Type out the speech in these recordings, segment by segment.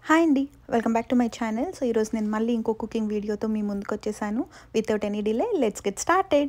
Hi అండి, welcome back to my channel. So ఈరోజు నేను మళ్ళీ ఇంకో కుకింగ్ వీడియోతో మీ ముందుకు వచ్చేసాను. Without any delay let's get started.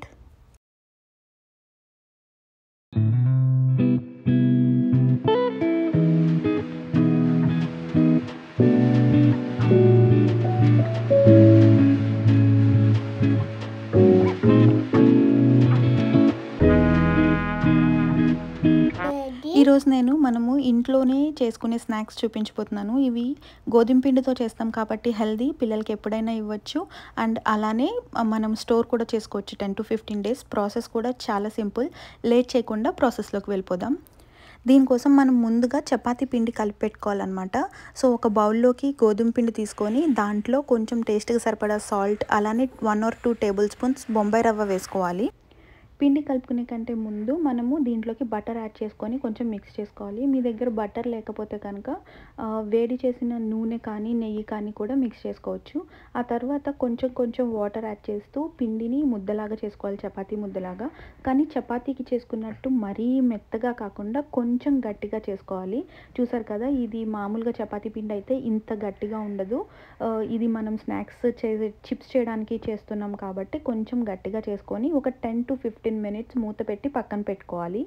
ఈరోజు మనము ఇంట్లోనే చేసుకునే స్నాక్స్ చూపించబోతున్నాను. ఇవి గోధుమ పిండితో చేస్తాం కాబట్టి హెల్దీ, పిల్లలకి ఎప్పుడైనా ఇవ్వచ్చు. అండ్ అలానే మనం స్టోర్ కూడా చేసుకోవచ్చు 10 to 15 days. ప్రాసెస్ కూడా చాలా సింపుల్. లేట్ చేయకుండా ప్రాసెస్లోకి వెళ్ళిపోదాం. దీనికోసం మనం ముందుగా చపాతీ పిండి కలిపి పెట్టుకోవాలన్నమాట. సో ఒక బౌల్లోకి గోధుమ పిండి తీసుకొని దాంట్లో కొంచెం టేస్ట్కి సరిపడా సాల్ట్, అలానే 1 or 2 tablespoons బొంబాయి రవ్వ వేసుకోవాలి. పిండి కలుపుకునే కంటే ముందు మనము దీంట్లోకి బటర్ యాడ్ చేసుకొని కొంచెం మిక్స్ చేసుకోవాలి. మీ దగ్గర బటర్ లేకపోతే కనుక వేడి చేసిన నూనె కానీ నెయ్యి కానీ కూడా మిక్స్ చేసుకోవచ్చు. ఆ తర్వాత కొంచెం కొంచెం వాటర్ యాడ్ చేస్తూ పిండిని ముద్దలాగా చేసుకోవాలి, చపాతీ ముద్దలాగా. కానీ చపాతీకి చేసుకున్నట్టు మరీ మెత్తగా కాకుండా కొంచెం గట్టిగా చేసుకోవాలి. చూసారు కదా, ఇది మామూలుగా చపాతీ పిండి అయితే ఇంత గట్టిగా ఉండదు. ఇది మనం స్నాక్స్ చిప్స్ చేయడానికి చేస్తున్నాం కాబట్టి కొంచెం గట్టిగా చేసుకొని ఒక 10 to 15 minutes మూత పెట్టి పక్కన పెట్టుకోవాలి.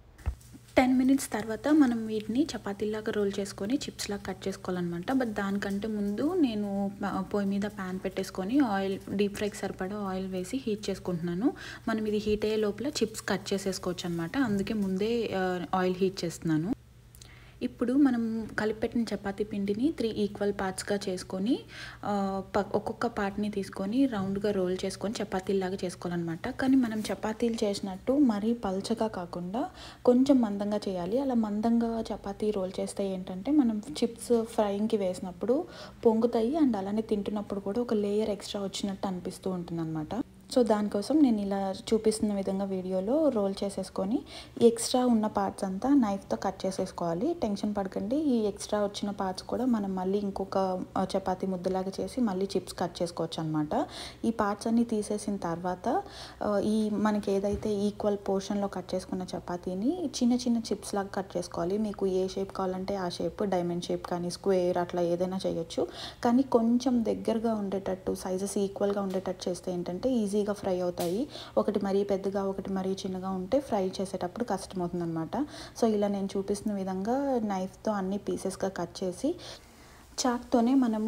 10 minutes తర్వాత మనం వీటిని చపాతీలాగా రోల్ చేసుకొని చిప్స్లాగా కట్ చేసుకోవాలన్నమాట. బట్ దానికంటే ముందు నేను పొయ్యి మీద ప్యాన్ పెట్టేసుకొని ఆయిల్, డీప్ ఫ్రైకి సరిపడా ఆయిల్ వేసి హీట్ చేసుకుంటున్నాను. మనం ఇది హీట్ అయ్యే లోపల చిప్స్ కట్ చేసేసుకోవచ్చు అనమాట. అందుకే ముందే ఆయిల్ హీట్ చేస్తున్నాను. ఇప్పుడు మనం కలిపెట్టిన చపాతీ పిండిని 3 ఈక్వల్ పార్ట్స్గా చేసుకొని ఒక్కొక్క పార్ట్ని తీసుకొని రౌండ్గా రోల్ చేసుకొని చపాతీలాగా చేసుకోవాలన్నమాట. కానీ మనం చపాతీలు చేసినట్టు మరీ పల్చగా కాకుండా కొంచెం మందంగా చేయాలి. అలా మందంగా చపాతీ రోల్ చేస్తే ఏంటంటే మనం చిప్స్ ఫ్రైయింగ్కి వేసినప్పుడు పొంగుతాయి. అండ్ అలానే తింటున్నప్పుడు కూడా ఒక లేయర్ ఎక్స్ట్రా వచ్చినట్టు అనిపిస్తూ ఉంటుంది అనమాట. సో దానికోసం నేను ఇలా చూపిస్తున్న విధంగా వీడియోలో రోల్ చేసేసుకొని ఎక్స్ట్రా ఉన్న పార్ట్స్ అంతా నైఫ్తో కట్ చేసేసుకోవాలి. టెన్షన్ పడకండి, ఈ ఎక్స్ట్రా వచ్చిన పార్ట్స్ కూడా మనం మళ్ళీ ఇంకొక చపాతీ ముద్దలాగా చేసి మళ్ళీ చిప్స్ కట్ చేసుకోవచ్చు అనమాట. ఈ పార్ట్స్ అన్నీ తీసేసిన తర్వాత మనకి ఏదైతే ఈక్వల్ పోర్షన్లో కట్ చేసుకున్న చపాతీని చిన్న చిన్న చిప్స్ లాగా కట్ చేసుకోవాలి. మీకు ఏ షేప్ కావాలంటే ఆ షేప్, డైమండ్ షేప్ కానీ స్క్వేర్ అట్లా ఏదైనా చేయొచ్చు. కానీ కొంచెం దగ్గరగా ఉండేటట్టు, సైజెస్ ఈక్వల్గా ఉండేటట్టు చేస్తే ఏంటంటే ఈజీగా ఫ్రై అవుతాయి. ఒకటి మరీ పెద్దగా ఒకటి మరీ చిన్నగా ఉంటే ఫ్రై చేసేటప్పుడు కష్టమవుతుంది అనమాట. సో ఇలా నేను చూపిస్తున్న విధంగా నైఫ్తో అన్ని పీసెస్గా కట్ చేసి చాక్తోనే మనం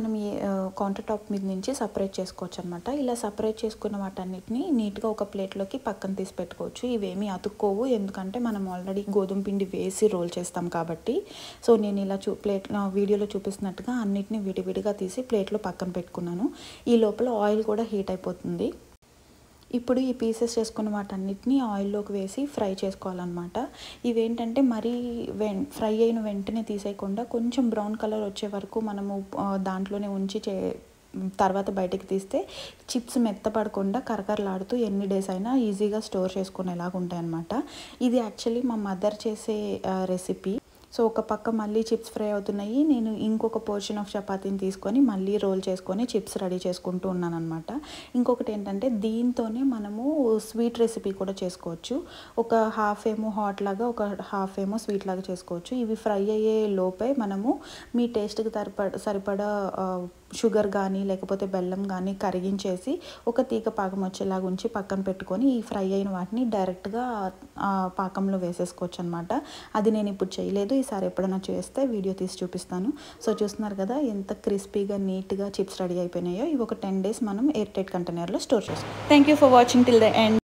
కౌంటర్ టాప్ మీద నుంచి సపరేట్ చేసుకోవచ్చు అనమాట. ఇలా సపరేట్ చేసుకున్న వాటన్నిటిని నీట్గా ఒక ప్లేట్లోకి పక్కన తీసి పెట్టుకోవచ్చు. ఇవేమీ అతుక్కోవు, ఎందుకంటే మనం ఆల్రెడీ గోధుమ పిండి వేసి రోల్ చేస్తాం కాబట్టి. సో నేను ఇలా వీడియోలో చూపిస్తున్నట్టుగా అన్నిటిని విడివిడిగా తీసి ప్లేట్లో పక్కన పెట్టుకున్నాను. ఈ లోపల ఆయిల్ కూడా హీట్ అయిపోతుంది. ఇప్పుడు ఈ పీసెస్ చేసుకున్న వాటన్నిటిని ఆయిల్లోకి వేసి ఫ్రై చేసుకోవాలన్నమాట. ఇవేంటంటే మరీ ఫ్రై అయిన వెంటనే తీసేయకుండా కొంచెం బ్రౌన్ కలర్ వచ్చే వరకు మనము దాంట్లోనే ఉంచి తర్వాత బయటికి తీస్తే చిప్స్ మెత్తపడకుండా కరకరలాడుతూ ఎన్ని డేస్ అయినా ఈజీగా స్టోర్ చేసుకునేలాగా ఉంటాయన్నమాట. ఇది యాక్చువల్లీ మా మదర్ చేసే రెసిపీ. సో ఒక పక్క మళ్ళీ చిప్స్ ఫ్రై అవుతున్నాయి, నేను ఇంకొక పోర్షన్ ఆఫ్ చపాతీని తీసుకొని మళ్ళీ రోల్ చేసుకొని చిప్స్ రెడీ చేసుకుంటూ ఉన్నాను అనమాట. ఇంకొకటి ఏంటంటే దీంతోనే మనము స్వీట్ రెసిపీ కూడా చేసుకోవచ్చు. ఒక హాఫ్ ఏమో హాట్ లాగా, ఒక హాఫ్ ఏమో స్వీట్ లాగా చేసుకోవచ్చు. ఇవి ఫ్రై అయ్యే లోపే మనము మీ టేస్ట్కి సరిపడా షుగర్ కానీ లేకపోతే బెల్లం కానీ కరిగించేసి ఒక తీగ పాకం వచ్చేలాగా ఉంచి పక్కన పెట్టుకొని ఈ ఫ్రై అయిన వాటిని డైరెక్ట్గా పాకంలో వేసేసుకోవచ్చు అనమాట. అది నేను ఇప్పుడు చేయలేదు, ఈసారి ఎప్పుడైనా చేస్తే వీడియో తీసి చూపిస్తాను. సో చూస్తున్నారు కదా ఎంత క్రిస్పీగా నీట్గా చిప్స్ రెడీ అయిపోయినాయో. ఇవి ఒక 10 days మనం ఎయిర్ టైట్ కంటైనర్లో స్టోర్ చేసుకోవాలి. Thank you for watching till the end.